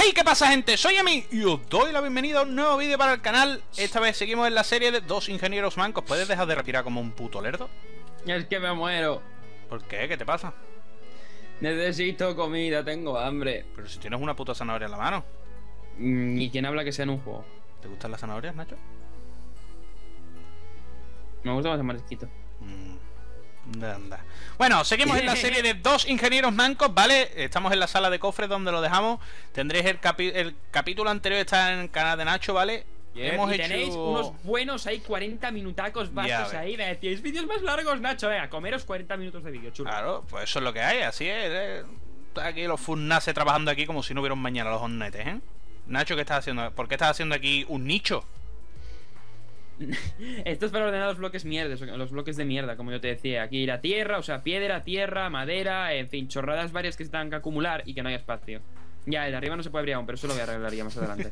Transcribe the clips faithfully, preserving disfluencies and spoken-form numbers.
Hey, ¿qué pasa, gente? Soy Emi y os doy la bienvenida a un nuevo vídeo para el canal. Esta vez seguimos en la serie de dos ingenieros mancos. ¿Puedes dejar de respirar como un puto lerdo? Es que me muero. ¿Por qué? ¿Qué te pasa? Necesito comida, tengo hambre. Pero si tienes una puta zanahoria en la mano. Mm, ¿Y quién habla que sea en un juego? ¿Te gustan las zanahorias, Nacho? Me gusta más el marisquito. Mmm... Anda. Bueno, seguimos en la serie de dos ingenieros mancos, ¿vale? Estamos en la sala de cofres donde lo dejamos. Tendréis el, capi el capítulo anterior, está en el canal de Nacho, ¿vale? Yeah. Hemos y hecho... tenéis unos buenos ahí, cuarenta minutacos vastos ya, ahí. Me decíais vídeos más largos, Nacho. Venga, comeros cuarenta minutos de vídeo, chulo. Claro, pues eso es lo que hay, así es. ¿eh? Aquí los Furnace trabajando aquí como si no hubiera un mañana, los hornetes, ¿eh? Nacho, ¿qué estás haciendo? ¿Por qué estás haciendo aquí un nicho? Esto es para ordenar los bloques mierdas, los bloques de mierda, como yo te decía. Aquí la tierra, o sea, piedra, tierra, madera, en fin, chorradas varias que se tengan que acumular y que no haya espacio. Ya, el de arriba no se puede abrir aún, pero eso lo voy a arreglar ya más adelante.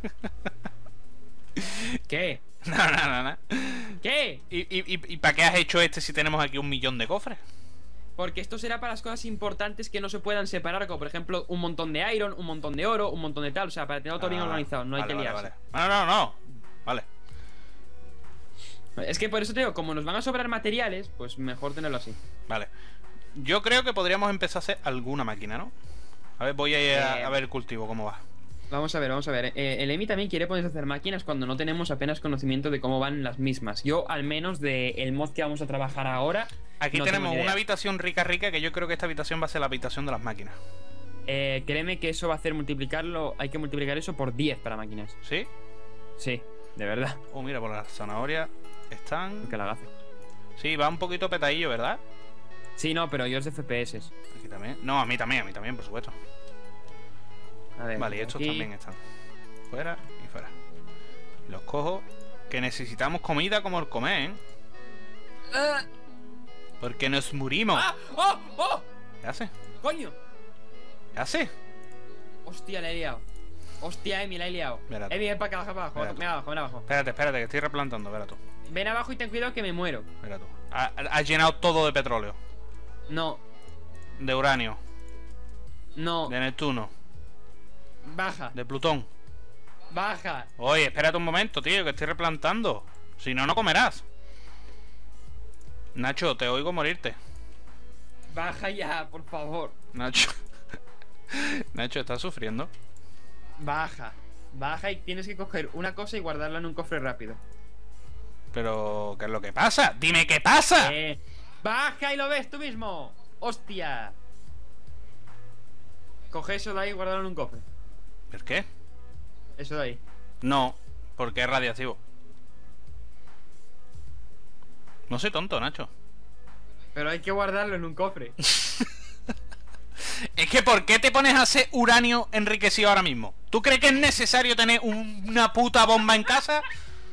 ¿Qué? No, no, no, no. ¿Qué? ¿Y, y, y, y para qué has hecho este si tenemos aquí un millón de cofres? Porque esto será para las cosas importantes que no se puedan separar, como por ejemplo un montón de iron, un montón de oro, un montón de tal, o sea, para tenerlo todo ah, bien organizado, no vale, hay que vale, liarse. Vale. No, no, no, vale. Es que por eso te digo, como nos van a sobrar materiales, pues mejor tenerlo así. Vale. Yo creo que podríamos empezar a hacer alguna máquina, ¿no? A ver, voy a ir a, eh, a ver el cultivo, cómo va. Vamos a ver, vamos a ver. Eh, el Emi también quiere ponerse a hacer máquinas cuando no tenemos apenas conocimiento de cómo van las mismas. Yo, al menos, del mod que vamos a trabajar ahora. Aquí no tenemos tengo ni una idea. habitación rica, rica, que yo creo que esta habitación va a ser la habitación de las máquinas. Eh, créeme que eso va a hacer multiplicarlo. Hay que multiplicar eso por diez para máquinas. ¿Sí? Sí, de verdad. Oh, mira, por las zanahorias están... Que la gafe. Sí, va un poquito petadillo, ¿verdad? Sí, no, pero yo es de F P S. Aquí también. No, a mí también, a mí también, por supuesto. A ver, Vale, y estos aquí también están. Fuera y fuera. Los cojo. Que necesitamos comida como el comer, ¿eh? ¡Ah! Porque nos morimos. ¡Ah! ¡Oh! ¡Oh! ¿Qué hace? ¡Coño! ¿Qué hace? Hostia, la he liado. Hostia, Emi, la he liado. Espérate. Emi, ven para acá, baja para abajo. Espérate. Ven abajo, ven abajo. Espérate, espérate, que estoy replantando, espera tú. Ven abajo y ten cuidado que me muero. Espera tú. Ha- Has llenado todo de petróleo. No, De uranio. no. De Neptuno. Baja, De Plutón. baja. Oye, espérate un momento, tío, que estoy replantando. Si no, no comerás. Nacho, te oigo morirte. Baja ya, por favor. Nacho. Nacho, ¿estás sufriendo? Baja. Baja y tienes que coger una cosa y guardarla en un cofre rápido. Pero, ¿qué es lo que pasa? ¡Dime qué pasa! Eh, baja y lo ves tú mismo. Hostia. Coge eso de ahí y guardarlo en un cofre. ¿Por qué? Eso de ahí. No, porque es radiactivo. No soy tonto, Nacho. Pero hay que guardarlo en un cofre. Es que, ¿por qué te pones a hacer uranio enriquecido ahora mismo? ¿Tú crees que es necesario tener un- una puta bomba en casa?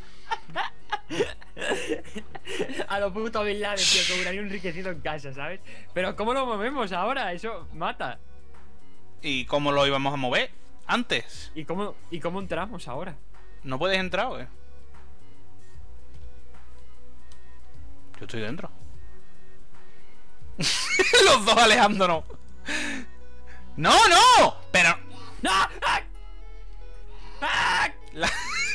A lo puto Bin Laden, tío, con uranio enriquecido en casa, ¿sabes? Pero ¿cómo lo movemos ahora? Eso mata. ¿Y cómo lo íbamos a mover? Antes. ¿Y cómo, y cómo entramos ahora? No puedes entrar, ¿eh? Yo estoy dentro. Los dos alejándonos. ¡No, no! Pero... ¡No! ¡Ah! ¡Ah! La...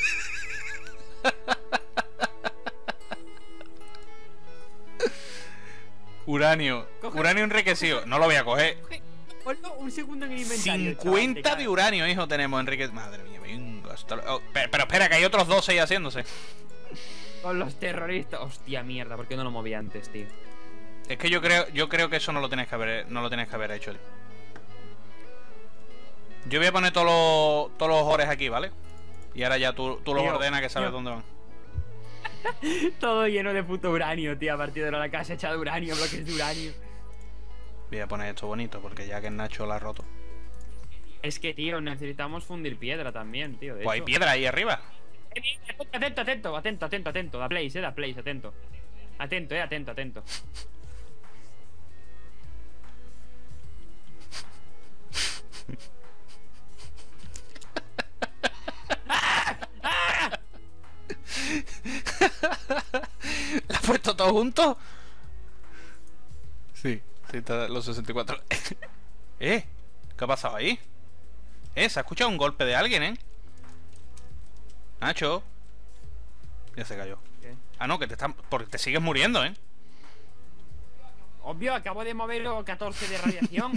Uranio. Coge- Uranio enriquecido. No lo voy a coger. Ponlo un segundo en el inventario. cincuenta chaval, de te uranio, hijo, tenemos, Enrique. Madre mía, venga. hasta lo- oh, pero, pero espera, que hay otros dos ahí haciéndose. cagas. Con los terroristas. Hostia, mierda, ¿por qué no lo moví antes, tío? Es que yo creo, yo creo que eso no lo tenéis que haber, no lo tenéis que haber hecho. Tío. Yo voy a poner todos los, todos los ores aquí, ¿vale? Y ahora ya tú, tú los Tío, ordenas que sabes tío. dónde van. Todo lleno de puto uranio, tío. A partir de ahora la casa hecha de uranio, bloques de uranio. Voy a poner esto bonito porque ya que el Nacho la ha roto. Es que, tío, necesitamos fundir piedra también, tío. De Pues hay hecho. piedra ahí arriba. Atento, atento, atento, atento, atento. Da place, eh, da place, atento. Atento, eh, atento, atento. ¿La has puesto todo junto? Sí, sí, está los sesenta y cuatro. ¿Eh? ¿Qué ha pasado ahí? Eh, se ha escuchado un golpe de alguien, ¿eh? Nacho. Ya se cayó. ¿Qué? Ah, no, que te están... Porque te sigues muriendo, ¿eh? Obvio, acabo de moverlo catorce de radiación.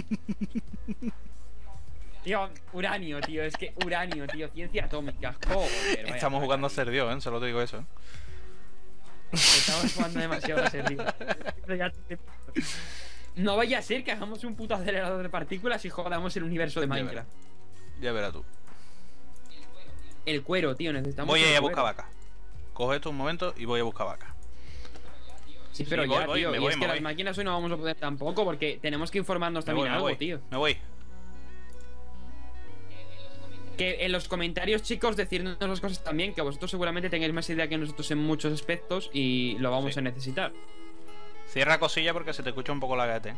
Tío, uranio, tío, es que uranio, tío, ciencia atómica. Joder, vaya Estamos jugando a vaca, ser Dios, ¿eh? Solo te digo eso, ¿eh? Estamos jugando demasiado a ser Dios. No vaya a ser que hagamos un puto acelerador de partículas y jodamos el universo de Ya Minecraft. verás. Ya verás tú. El cuero, tío, necesitamos. Voy a el ir a cuero. buscar vaca. Coge esto un momento y voy a buscar vaca. Sí, pero Sí, ya, voy, voy, tío. me y voy, es me que voy. las máquinas hoy no vamos a poder tampoco porque tenemos que informarnos Me también voy, me algo, voy. tío. Me voy. Que en los comentarios, chicos, decirnos las cosas también, que vosotros seguramente tengáis más idea que nosotros en muchos aspectos y lo vamos Sí. a necesitar. Cierra cosilla porque se te escucha un poco la gata, ¿eh?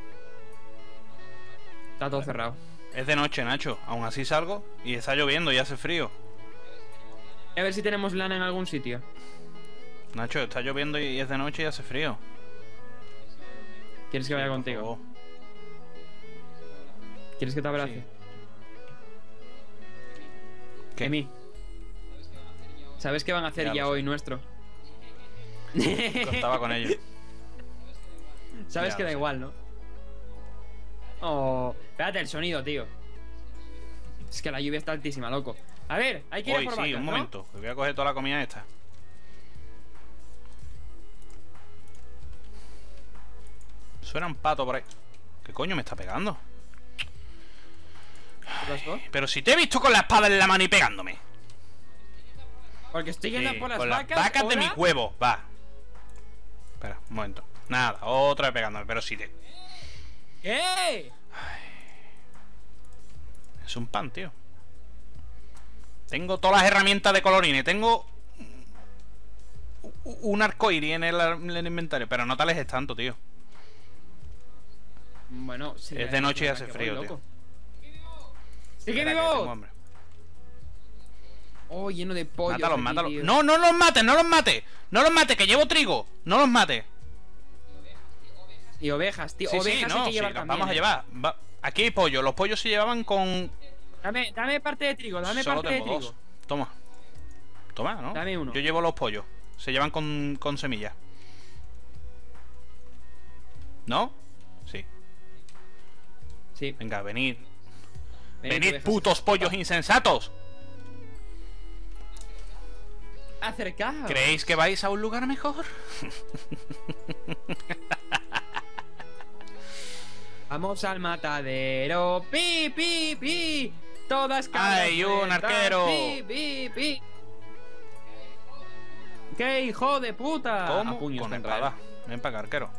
Está todo cerrado. Es de noche, Nacho. Aún así salgo y está lloviendo y hace frío. A ver si tenemos lana en algún sitio. Nacho, está lloviendo y es de noche y hace frío. ¿Quieres que vaya Por contigo? favor. ¿Quieres que te abrace? Sí. ¿Qué? Emi, ¿sabes qué van a hacer Ya ya, lo sé. hoy nuestro? Contaba con ello. Sabes Ya que lo da sé. igual, ¿no? Oh, espérate el sonido, tío. Es que la lluvia está altísima, loco. A ver, hay que ir Voy, a por sí, vacas, un ¿no? momento. Que voy a coger toda la comida esta. Suena un pato por ahí. ¿Qué coño me está pegando? ¿Qué pasó? Pero si te he visto con la espada en la mano y pegándome. Porque estoy yendo Sí, por las con vacas. las vacas de ¿hola? mi huevo, va. Espera, un momento. Nada, otra vez pegándome, pero si te... ¿Qué? Es un pan, tío. Tengo todas las herramientas de colorines. Tengo u- un arcoíris en el, en el inventario. Pero no te alejes tanto, tío. Bueno, sí, Es de noche y que hace voy, frío, loco. tío. ¡Sí que Espera, que tengo vivo! hambre. Oh, lleno de pollos. Mátalos, aquí, mátalos. tío. No, no los mates, no los mates. No los mates, que llevo trigo. No los mates. Y ovejas, tío. Sí, sí, ovejas hay no, que sí, llevar las también. vamos a eh. llevar. Va- Aquí hay pollo. Los pollos se llevaban con... Dame, dame parte de trigo, dame Solo parte de tengo trigo. dos. Toma. Toma, ¿no? Dame uno. Yo llevo los pollos. Se llevan con, con semillas. ¿No? Sí. Sí. Venga, venid. Venid, Venid, ovejas. putos pollos insensatos. Acercaos. ¿Creéis que vais a un lugar mejor? Vamos al matadero. Pi, pi, pi. Todas cabras ¡Ay, un sueltas. arquero! Pi, pi, pi. ¡Qué hijo de puta! ¿Cómo? A puños Con contra espada. él. Ven para acá, arquero.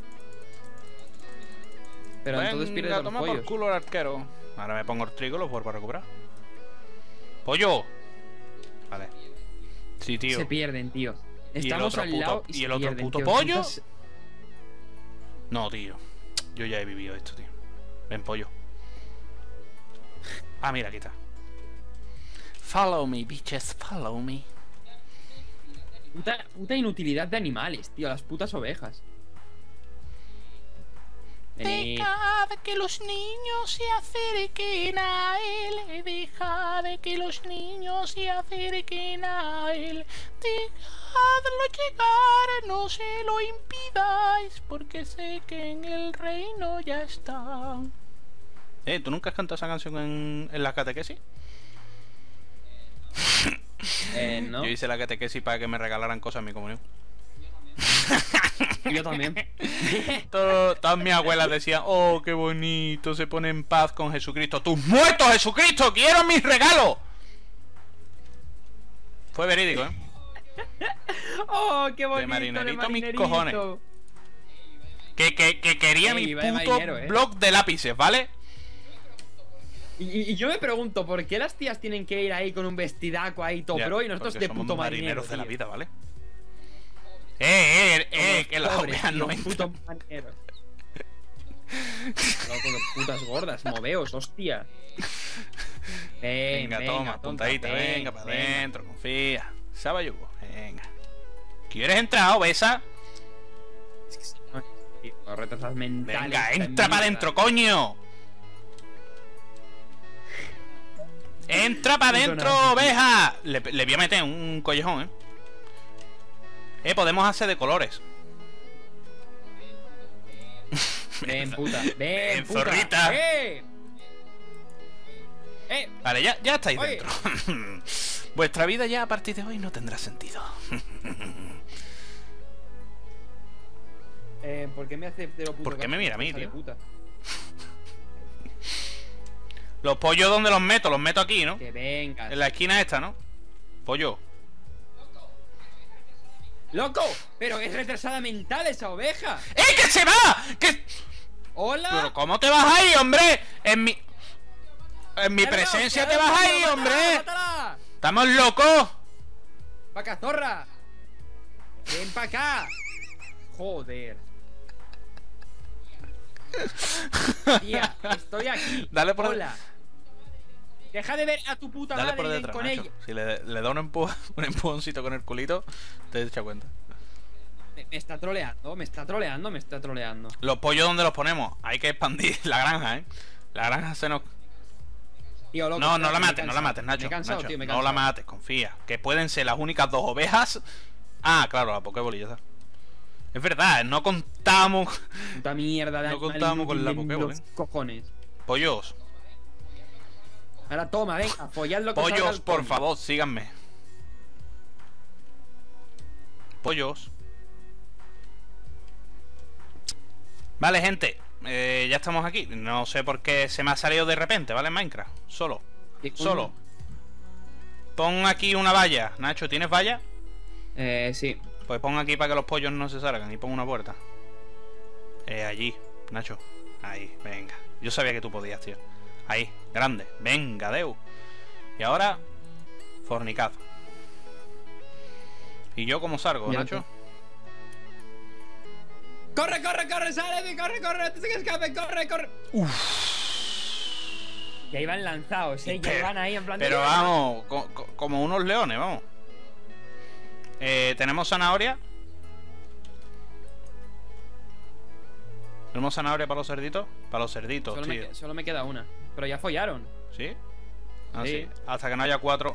Pero entonces pierdes Venga, los toma por pollos. culo el arquero. Ahora me pongo el trigo y los vuelvo a recuperar. ¡Pollo! Vale. Sí, tío. Se pierden, tío. ¿Y el Estamos otro al puto- lado y, y se el otro pierden, puto tío. pollo? Tantas- No, tío. Yo ya he vivido esto, tío. Ven, pollo. Ah, mira, aquí está. Follow me, bitches, follow me. Puta, puta inutilidad de animales, tío. Las putas ovejas. Venid. Deja de que los niños se acerquen a él. Deja de que los niños se acerquen a él. Dejadlo llegar, no se lo impidáis, porque sé que en el reino ya está. Eh, ¿tú nunca has cantado esa canción en, en la catequesis? Eh, no. Yo hice la catequesis para que me regalaran cosas en mi comunión. Yo también. Todo- todas mis abuelas decían, oh, qué bonito, se pone en paz con Jesucristo. ¡Tus muertos, Jesucristo! ¡Quiero mis regalos! Fue verídico, ¿eh? Oh, qué bonito. marinerito, de mis marinerito. cojones. Que, que, que quería Ey, mi vaya puto marinero, ¿eh? blog de lápices, ¿vale? Y, y- y yo me pregunto, ¿por qué las tías tienen que ir ahí con un vestidaco ahí todo Ya, pro y nosotros porque de somos puto marinero, marineros de la tío? vida, ¿vale? Eh, eh, eh, Somos que las pobres, ovejas tío, no entran. putos marineros. Loco, de putas gordas, moveos, hostia. Ven, Venga, venga, toma, tonta, puntadita, ven, venga, para venga. adentro, confía. Sabayugo, venga. ¿Quieres entrar, obesa? Es que si no, tío, retrasadas mentales. Venga, esta entra para mierda. adentro, coño. ¡Entra para Puto adentro, nazi. oveja! Le, le voy a meter un collejón, ¿eh? Eh, podemos hacer de colores. Ven, puta. Ven, Ven, puta. zorrita. ¡Eh! ¡Eh! Vale, ya, ya estáis Oye. dentro. Vuestra vida ya a partir de hoy no tendrá sentido. Eh, ¿por qué me hace cero puto ¿Por qué me caso, mira a mí, hija de tío? puta? Los pollos, ¿dónde los meto? Los meto aquí, ¿no? Que vengas. En la esquina esta, ¿no? Pollo. ¡Loco! Pero es retrasada mental esa oveja. ¡Eh, que se va! ¡Que... ¡Hola! Pero ¿cómo te vas ahí, hombre? En mi... En mi ¡Claro, presencia claro, te vas claro, ahí, mátala, hombre. ¡Mátala! ¡Estamos locos! ¡Vaca zorra! ¡Ven pa' acá! Joder. Tía, estoy aquí. Dale por Hola. Deja de ver a tu puta Dale madre por y ven detrás, con Nacho. ella. Si le, le da un, empu un empujoncito con el culito, te das cuenta. Me, me está troleando, me está troleando, me está troleando. Los pollos, ¿dónde los ponemos? Hay que expandir la granja, ¿eh? La granja se nos... Tío, loco, No, no espérate, la me he mates, no la cansado. mates, Nacho. Me he cansado, Nacho, tío, me he no la cansado. mates, confía. Que pueden ser las únicas dos ovejas. Ah, claro, la pokébolilla está. Es verdad, no contamos. Puta mierda de No animal contábamos con la inútil de Pokéball, los ¿eh? cojones. Pollos, Ahora toma, venga, follad lo que salga pollos, el por coño. favor, síganme. Pollos. Vale, gente. eh, ya estamos aquí. No sé por qué se me ha salido de repente, ¿vale? Minecraft. Solo. ¿Qué coño? Solo. Pon aquí una valla. Nacho, ¿tienes valla? Eh, sí. Pues pon aquí para que los pollos no se salgan y pon una puerta. Eh, allí, Nacho. Ahí, venga. Yo sabía que tú podías, tío. Ahí, grande. Venga, Deu. Y ahora, fornicado. ¿Y yo cómo salgo, Ya Nacho? ¡Corre, corre, corre! ¡Sale de corre, corre! ¡Antes de que escape! ¡Corre, corre! Ya iban lanzados, eh. Ya Pero- iban ahí en plan de- Pero vamos, co- co- como unos leones, vamos. Eh, ¿tenemos zanahoria? ¿Tenemos zanahoria para los cerditos? Para los cerditos, Solo me, tío. que- solo me queda una. Pero ya follaron. ¿Sí? Ah, Sí. sí. Hasta que no haya cuatro.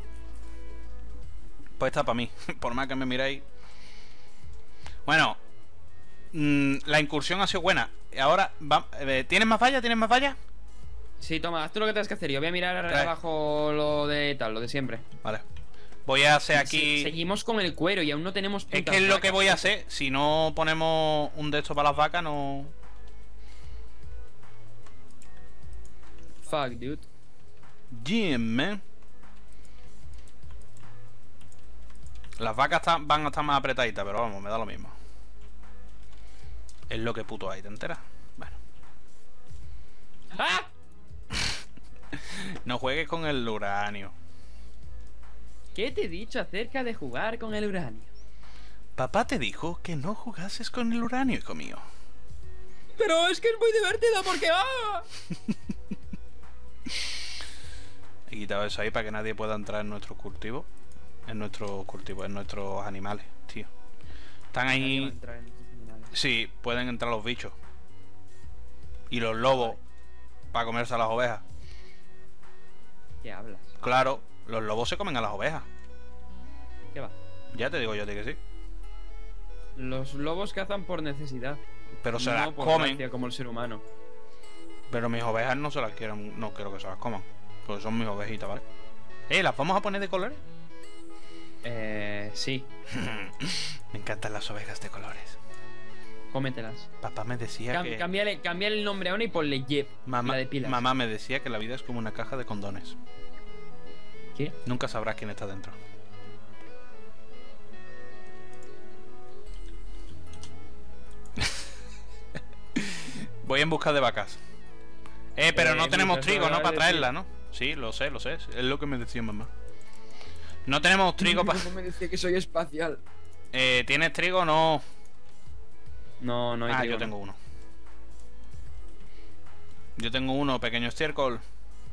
Pues está para mí. Por más que me miréis. Bueno. mm, la incursión ha sido buena. Ahora, va, eh, ¿tienes más vallas? ¿Tienes más vallas? Sí, toma, haz tú lo que tienes que hacer. Yo voy a mirar Trae. abajo lo de tal, lo de siempre. Vale. Voy a hacer Sí, aquí... seguimos con el cuero y aún no tenemos Es putas que es lo que vacas. voy a hacer. Si no ponemos un de estos para las vacas, no... Fuck, dude. Jim, man. Las vacas están- van a estar más apretaditas, pero vamos, me da lo mismo. Es lo que puto hay, ¿te enteras? Bueno. ¡Ah! No juegues con el uranio. ¿Qué te he dicho acerca de jugar con el uranio? Papá te dijo que no jugases con el uranio, hijo mío. Pero es que es muy divertido porque ¡ah! He quitado eso ahí para que nadie pueda entrar en nuestros cultivos. En nuestros cultivos, en nuestros animales, tío. Están Nadie va a ahí... entrar en estos animales. Sí, pueden entrar los bichos. Y los lobos. Para comerse a las ovejas. ¿Qué hablas? Claro, los lobos se comen a las ovejas. ¿Qué va? Ya te digo yo a ti que sí. Los lobos cazan por necesidad. Pero se no las por comen. gracia, como el ser humano. Pero mis ovejas no se las quieren. No quiero que se las coman. Porque son mis ovejitas, ¿vale? Eh, ¿las vamos a poner de colores? Eh, sí. Me encantan las ovejas de colores. Cómetelas. Papá me decía Cam- que... Cámbiale, cámbiale el nombre a una y ponle Jeb. Mamá, La de pilas. mamá me decía que la vida es como una caja de condones. ¿Qué? Nunca sabrás quién está dentro. Voy en busca de vacas. Eh, pero Eh, no tenemos mientras trigo, no ¿no? Para hagas traerla, decir- ¿no? Sí, lo sé, lo sé. Es lo que me decía mamá. No tenemos trigo para... me decía que soy espacial? Eh, ¿tienes trigo? No. No, no hay Ah, trigo, yo no. tengo uno. Yo tengo uno, pequeño estiércol.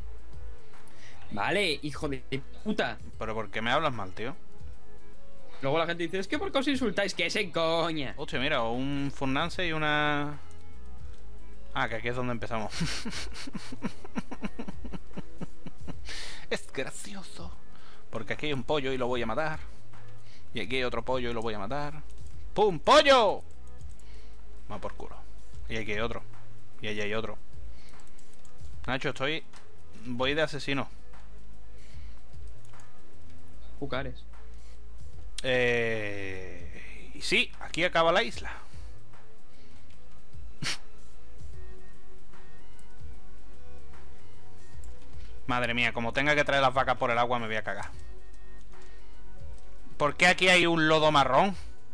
Vale, hijo de puta. Pero ¿por qué me hablas mal, tío? Luego la gente dice, es que por qué os insultáis, que es en coña. Hostia, mira, un Furnance y una... Ah, que aquí es donde empezamos. Es gracioso. Porque aquí hay un pollo y lo voy a matar. Y aquí hay otro pollo y lo voy a matar. ¡Pum! ¡Pollo! Va por culo. Y aquí hay otro. Y allí hay otro. Nacho, estoy... Voy de asesino. Jucares. Eh... Y sí, aquí acaba la isla. Madre mía, como tenga que traer las vacas por el agua me voy a cagar. ¿Por qué aquí hay un lodo marrón?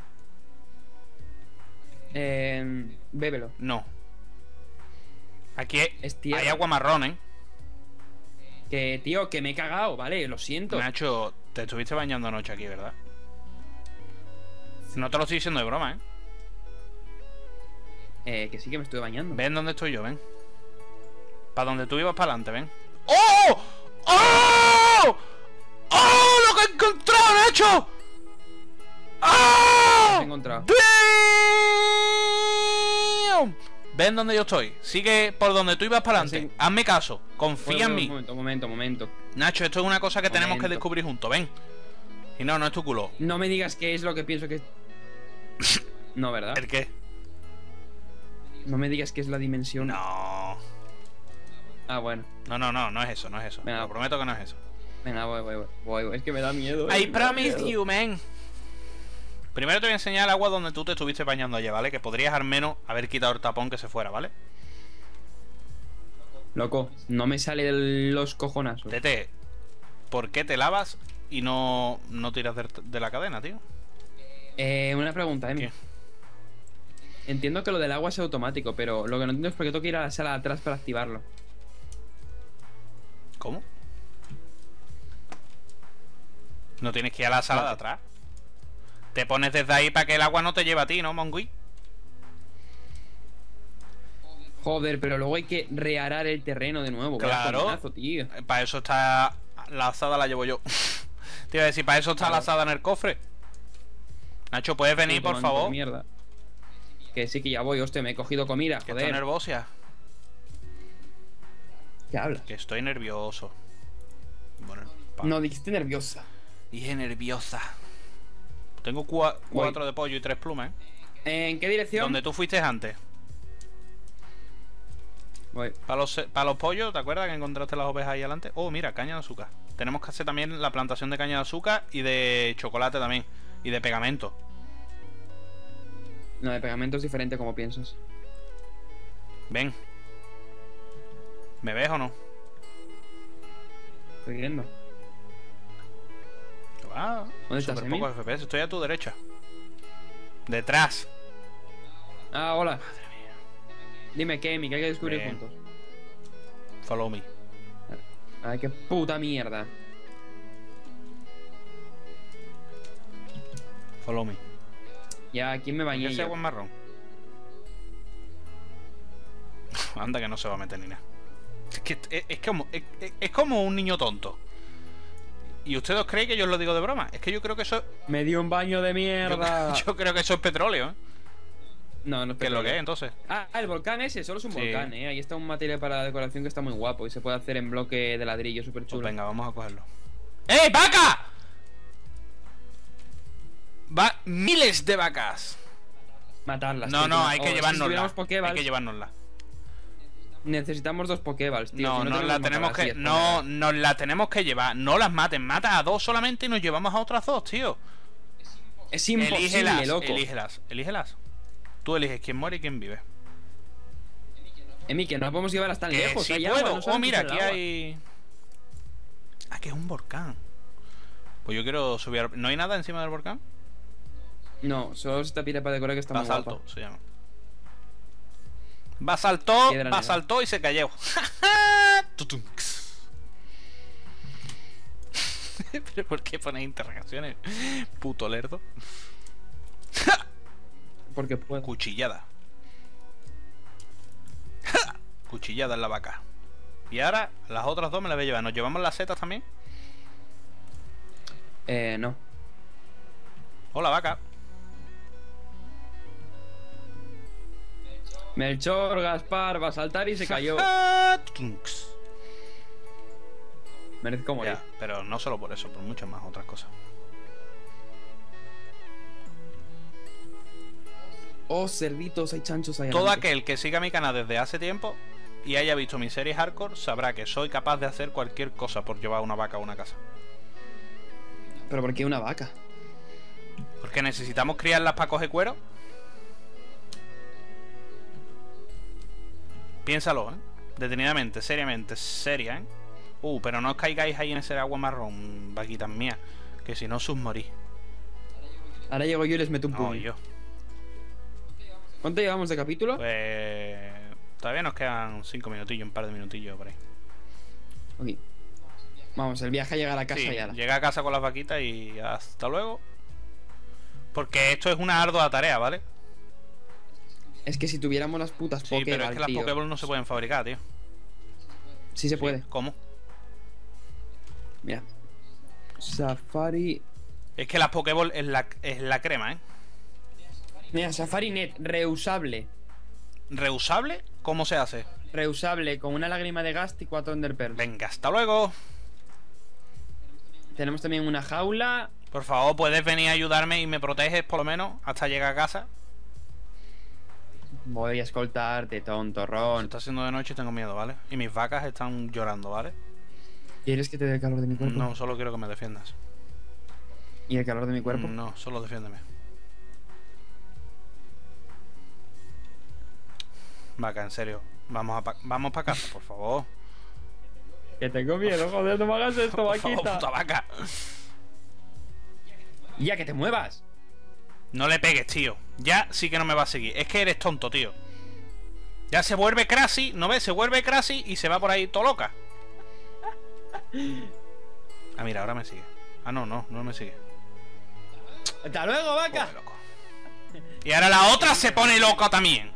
Eh, bébelo. No. Aquí hay, Es tierra. hay agua marrón, ¿eh? Que, tío, que me he cagado, ¿vale? Lo siento. Nacho, te estuviste bañando anoche aquí, ¿verdad? No te lo estoy diciendo de broma, ¿eh? Eh, que sí que me estuve bañando. Ven dónde estoy yo, ven. Para donde tú ibas para adelante, ven. ¡Oh! ¡Oh! ¡Oh! ¡Lo que he encontrado, Nacho! ¿Qué has ¡Oh! encontrado? ¡Damn! Ven donde yo estoy. Sigue por donde tú ibas para adelante. Sí. Hazme caso. Confía en mí. Un momento, un momento, un momento. Nacho, esto es una cosa que tenemos que Momento. descubrir juntos. Ven. Y no, no es tu culo. No me digas qué es lo que pienso que es. No, ¿verdad? ¿El qué? No me digas que es la dimensión. No. Ah, bueno. No, no, no, no es eso, no es eso. Venga. Lo prometo que no es eso. Venga, voy, voy, voy. voy, voy. Es que me da miedo. eh, I me da promise miedo. you, man. Primero te voy a enseñar el agua donde tú te estuviste bañando ayer, ¿vale? Que podrías al menos haber quitado el tapón que se fuera, ¿vale? Loco, no me sale de los cojonazos. Tete, ¿por qué te lavas y no, no tiras de, de la cadena, tío? Eh, una pregunta, Emi. ¿Qué? Entiendo que lo del agua es automático, pero lo que no entiendo es por qué tengo que ir a la sala de atrás para activarlo. ¿Cómo? No tienes que ir a la sala de atrás. Te pones desde ahí para que el agua no te lleve a ti, ¿no, Mongui? Joder, pero luego hay que rearar el terreno de nuevo. vaya Claro. coñazo, tío. Eh, Para eso está... La azada la llevo yo. Te iba a decir, para eso está la azada en el cofre. Nacho, ¿puedes venir, Puto por manto de favor? Mierda. Que sí que ya voy, hostia, me he cogido comida, Que estoy joder. nerviosa. ¿Qué hablas? Que estoy nervioso. Bueno, pa- No, dijiste nerviosa. Dije nerviosa. Tengo cua- cuatro de pollo y tres plumas, ¿eh? ¿En qué dirección? Donde tú fuiste antes. Voy. Para los, para los pollos, ¿te acuerdas que encontraste las ovejas ahí adelante? Oh, mira, caña de azúcar. Tenemos que hacer también la plantación de caña de azúcar y de chocolate también. Y de pegamento. No, de pegamento es diferente como piensas. Ven. ¿Me ves o no? Estoy viendo. Ah, ¿Dónde estás, súper Emi? pocos F P S. Estoy a tu derecha. Detrás. Ah, hola. Dime, ¿qué, Emi? ¿Qué hay que descubrir Bien. juntos? Follow me. Ay, qué puta mierda. Follow me. Ya, ¿a quién me bañé ¿Qué yo? agua en marrón? Anda que no se va a meter ni nada. Es que es, es como, es, es- es como un niño tonto. ¿Y ustedes os creen que yo os lo digo de broma? Es que yo creo que eso... Me dio un baño de Yo, mierda. yo creo que eso es petróleo, ¿eh? No, no es ¿Qué es lo que es petróleo. entonces? Ah, el volcán ese, solo es un Sí. volcán, eh. Ahí está un material para la decoración que está muy guapo y se puede hacer en bloque de ladrillo súper Pues chulo. venga, vamos a cogerlo. ¡Eh, vaca! Va miles de vacas. Matarlas. No, tío, no, tío. hay Oh, que es si llevárnosla. tuviéramos Hay Pokéballs, que llevárnosla. necesitamos dos Pokéballs, tío. No, si no, tenemos la que tenemos matarlas, que. sí, No, es nos la tenemos que llevar. No las maten. Mata a dos solamente y nos llevamos a otras dos, tío. Es imposible, Elígelas, loco. elígelas, elígelas. Tú eliges quién muere y quién vive. Emi, que no podemos llevar hasta Que lejos. sí hay puedo. agua, no Oh, sabemos mira, usar aquí el agua. hay. Ah, que es un volcán. Pues yo quiero subir. al- ¿No hay nada encima del volcán? No, solo esta piedra para decorar que está muy Basalto, guapa. se llama. Basaltó, Piedra negra. basaltó y se cayó. Tutunx. ¿Pero por qué pones interrogaciones? Puto lerdo. Porque puedo. Cuchillada. Cuchillada en la vaca. Y ahora las otras dos me las voy a llevar. ¿Nos llevamos las setas también? Eh, no. Hola, vaca. Melchor, Gaspar, va a saltar y se cayó. Tutunx. Merezco morir. Ya, pero no solo por eso, por muchas más otras cosas. Oh, cerditos, hay chanchos ahí. Todo adelante. aquel que siga mi canal desde hace tiempo y haya visto mi serie hardcore sabrá que soy capaz de hacer cualquier cosa por llevar una vaca a una casa. ¿Pero por qué una vaca? Porque necesitamos criarlas para coger cuero. Piénsalo, ¿eh? Detenidamente, seriamente, seria, ¿eh? Uh, pero no os caigáis ahí en ese agua marrón, vaquitas mías, que si no submorís. Ahora llego yo y les meto un No, puño. yo. ¿Cuánto llevamos de capítulo? Pues... Todavía nos quedan cinco minutillos, un par de minutillos por ahí. Ok. Vamos, el viaje a llegar a casa Sí, y ala. llega a casa con las vaquitas y hasta luego. Porque esto es una ardua tarea, ¿vale? Es que si tuviéramos las putas Sí, pero es que las tío. Pokéballs no se pueden fabricar, tío. Sí se puede. ¿Cómo? Mira. Safari... Es que las Pokéball es la, es la crema, ¿eh? Mira, Safari Net, reusable. ¿Reusable? ¿Cómo se hace? Reusable, con una lágrima de Gast y cuatro Enderpearls. Venga, hasta luego. Tenemos también una jaula. Por favor, puedes venir a ayudarme y me proteges por lo menos hasta llegar a casa. Voy a escoltarte, Se tontorrón. está haciendo de noche y tengo miedo, ¿vale? Y mis vacas están llorando, ¿vale? ¿Quieres que te dé el calor de mi cuerpo? No, solo quiero que me defiendas. ¿Y el calor de mi cuerpo? No, solo defiéndeme. Vaca, en serio. Vamos a pa vamos para casa, por favor. Que tengo miedo, joder, no me hagas esto, Por favor, vaquita. puta vaca. Ya, que te muevas. No le pegues, tío. Ya sí que no me va a seguir. Es que eres tonto, tío. Ya se vuelve crazy, ¿no ves? Se vuelve crazy y se va por ahí todo loca. Ah, mira, ahora me sigue. Ah, no, no, no me sigue. Hasta luego, vaca. Joder, loco. Y ahora la otra se pone loca también.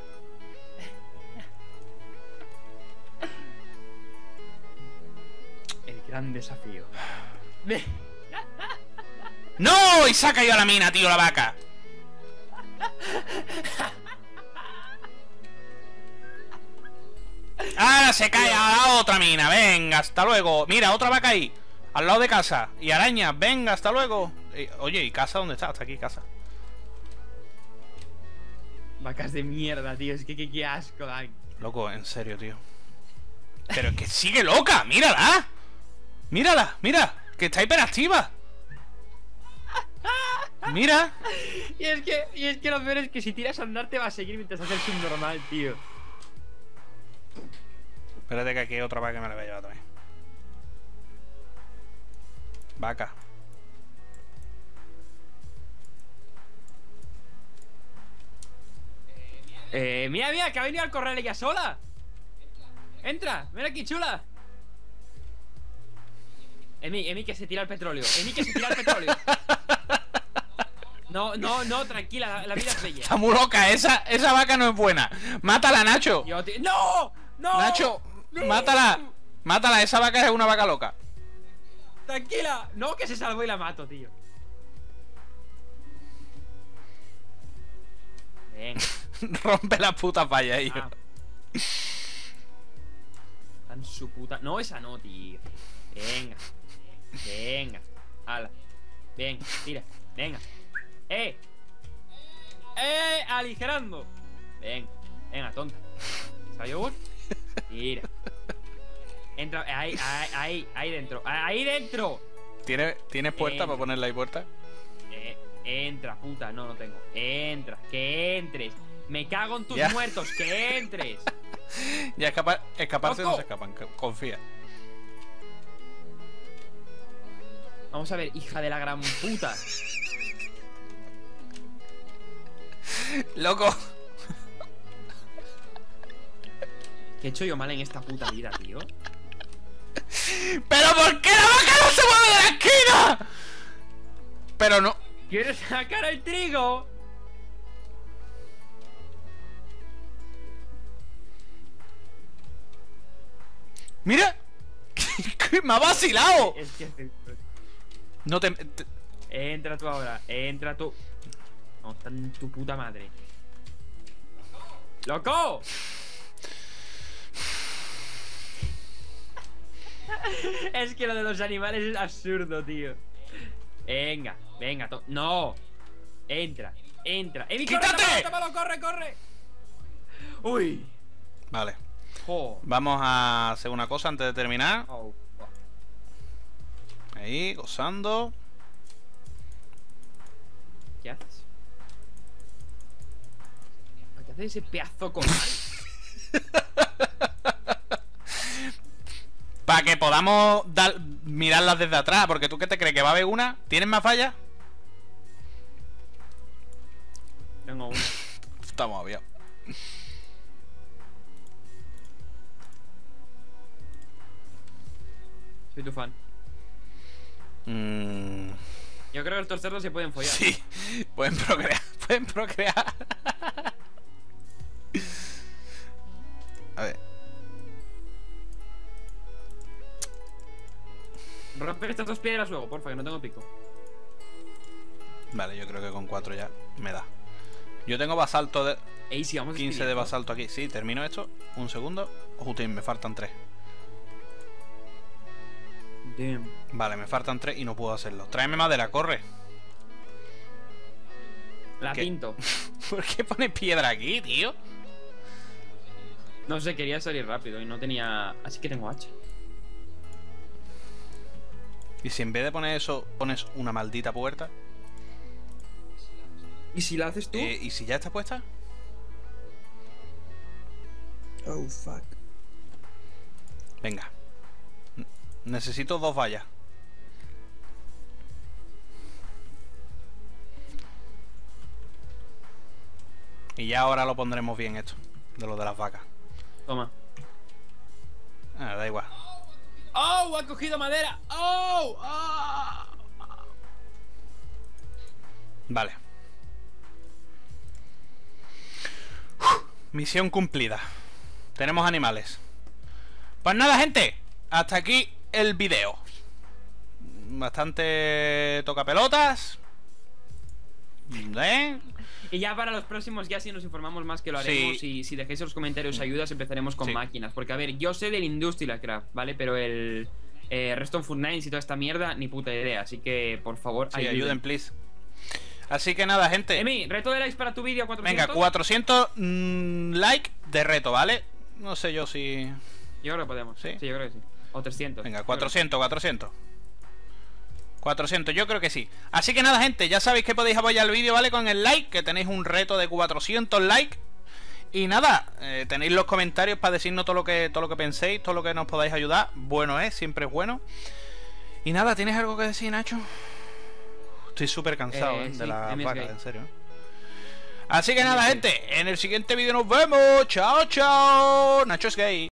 El gran desafío. ¡No! Y se ha caído a la mina, tío, la vaca. Ahora se cae a la otra mina. Venga, hasta luego. Mira, otra vaca ahí, al lado de casa. Y araña, venga, hasta luego. Eh, Oye, ¿y casa dónde está? Hasta aquí, casa. Vacas de mierda, tío. Es que qué, qué asco dan. Loco, en serio, tío. Pero es que sigue loca, mírala. Mírala, mira, que está hiperactiva. Mira. Y es que, y es que lo peor es que si tiras a andar te va a seguir mientras haces el subnormal, tío. Espérate que aquí hay otra vaca que me la voy a llevar también. Vaca. Eh, mira, mira, que ha venido al corral ella sola. Entra, ven aquí, chula. Emi, Emi, que se tira el petróleo. Emi, que se tira el petróleo. No, no, no, tranquila, la, la vida es bella. Está muy loca, esa, esa vaca no es buena. Mátala, Nacho. Yo te- ¡No! ¡No! Nacho, ¡No! mátala. Mátala, esa vaca es una vaca loca. Tranquila. No, que se salvó y la mato, tío. Venga. Rompe la puta valla, tío. Ah. Tan su puta. No, esa no, tío. Venga. Venga. Ala. Venga, tira. Venga. ¡Eh! ¡Eh! Aligerando. Venga. Venga, tonta. ¿Sabes yogur? Tira. Entra. Ahí, ahí, ahí, ahí dentro. Ahí dentro. ¿Tienes, ¿tienes puerta Eh. para ponerla ahí puerta? Eh, entra, puta. No, no tengo. Entra. Que entres. Me cago en tus Ya. muertos. Que entres. Ya escapa escaparse no ¡Loco! se escapan, c- confía. Vamos a ver, hija de la gran puta. Loco. ¿Qué he hecho yo mal en esta puta vida, tío? ¿Pero por qué la vaca no se mueve de la esquina? Pero no. ¡Quiero sacar el trigo! Mira. Que me ha vacilado. Es que... No te, te- Entra tú ahora, entra tú. No, está en tu puta madre. ¡Loco! Es que lo de los animales es absurdo, tío. Venga, venga, to- no. Entra, entra. ¡Emi, corre, ¡Quítate! tómalo, tómalo, corre, corre! Uy. Vale. Jo. Vamos a hacer una cosa antes de terminar. Oh, fuck. Ahí, gozando. ¿Qué haces? ¿Qué haces ese pedazo con Para que podamos dar, mirarlas desde atrás. Porque tú qué te crees, que va a haber una. ¿Tienes más fallas? Tengo uno. Estamos aviados. Soy tu fan. Mm, Yo creo que estos cerdos se pueden follar. sí, pueden procrear. Pueden procrear. A ver. Rompe estas dos piedras luego, porfa, que no tengo pico. Vale, yo creo que con cuatro ya me da. Yo tengo basalto de... Ey, si vamos quince de basalto aquí. Sí, termino esto. Un segundo. Joder, me faltan tres. Damn. Vale, me faltan tres y no puedo hacerlo. Tráeme madera, corre. La ¿Qué? pinto. ¿Por qué pones piedra aquí, tío? No sé, quería salir rápido y no tenía... Así que tengo hacha. Y si en vez de poner eso, pones una maldita puerta. ¿Y si la haces tú? Eh, ¿Y si ya está puesta? Oh, fuck. Venga. N- Necesito dos vallas. Y ya ahora lo pondremos bien esto. De lo de las vacas. Toma. Ah, da igual. ¡Oh! ¡Ha cogido madera! ¡Oh! ¡Oh! Vale. Uf, misión cumplida. Tenemos animales. Pues nada, gente. Hasta aquí el video. Bastante tocapelotas. ¿Eh? Y ya para los próximos, ya si nos informamos más que lo haremos. Sí. Y si dejéis en los comentarios ayudas, empezaremos con Sí. máquinas. Porque, a ver, yo sé del Industrial Craft, ¿vale? Pero el eh, Redstone Food Nines y toda esta mierda, ni puta idea. Así que, por favor, Sí, ayuden. ayuden, please. Así que nada, gente. Emi, reto de likes para tu vídeo, cuatrocientos. Venga, cuatrocientos mm, like de reto, ¿vale? No sé yo si... Yo creo que podemos. ¿Sí? Sí, yo creo que sí. O trescientos. Venga, Yo cuatrocientos, cuatrocientos. cuatrocientos, yo creo que sí. Así que nada, gente, ya sabéis que podéis apoyar el vídeo, ¿vale? Con el like, que tenéis un reto de cuatrocientos likes. Y nada, eh, tenéis los comentarios para decirnos todo lo que todo lo que penséis, todo lo que nos podáis ayudar. Bueno es, siempre es bueno. Y nada, ¿tienes algo que decir, Nacho? Estoy súper cansado Eh, eh, sí, de la Emi es vaca, gay. en serio. Así que nada, gente, en el siguiente vídeo nos vemos. Chao, chao. Nacho es gay.